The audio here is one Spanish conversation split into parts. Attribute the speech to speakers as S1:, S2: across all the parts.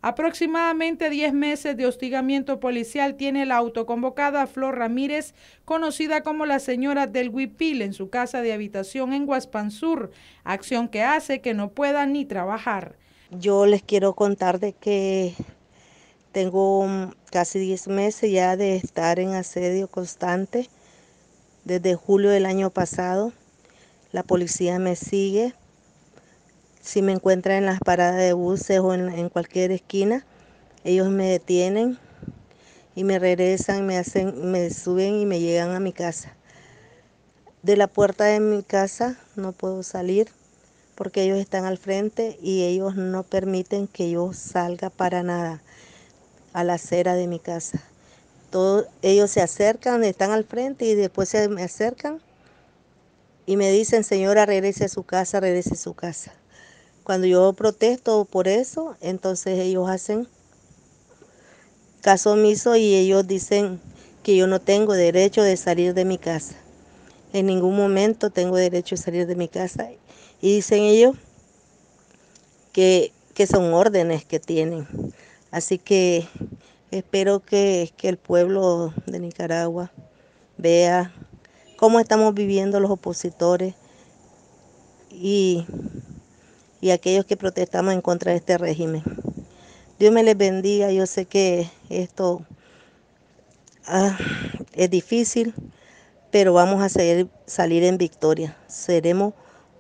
S1: Aproximadamente 10 meses de hostigamiento policial tiene la autoconvocada Flor Ramírez, conocida como la señora del Huipil, en su casa de habitación en Guaspansur, acción que hace que no pueda ni trabajar.
S2: Yo les quiero contar de que tengo casi 10 meses ya de estar en asedio constante. Desde julio del año pasado, la policía me sigue. Si me encuentran en las paradas de buses o en cualquier esquina, ellos me detienen y me regresan, me suben y me llegan a mi casa. De la puerta de mi casa no puedo salir porque ellos están al frente y ellos no permiten que yo salga para nada a la acera de mi casa. Ellos se acercan, están al frente y después se me acercan y me dicen, señora, regrese a su casa, regrese a su casa. Cuando yo protesto por eso, entonces ellos hacen caso omiso y ellos dicen que yo no tengo derecho de salir de mi casa. En ningún momento tengo derecho de salir de mi casa. Y dicen ellos que son órdenes que tienen. Así que espero que el pueblo de Nicaragua vea cómo estamos viviendo los opositores y aquellos que protestamos en contra de este régimen. Dios me les bendiga. Yo sé que esto es difícil, pero vamos a salir en victoria. Seremos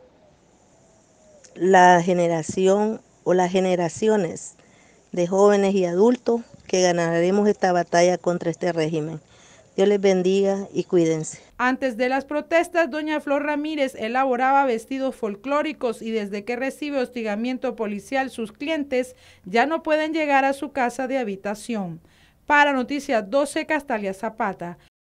S2: la generación o las generaciones de jóvenes y adultos que ganaremos esta batalla contra este régimen. Dios les bendiga y cuídense.
S1: Antes de las protestas, doña Flor Ramírez elaboraba vestidos folclóricos y desde que recibe hostigamiento policial, sus clientes ya no pueden llegar a su casa de habitación. Para Noticias 12, Castalia Zapata.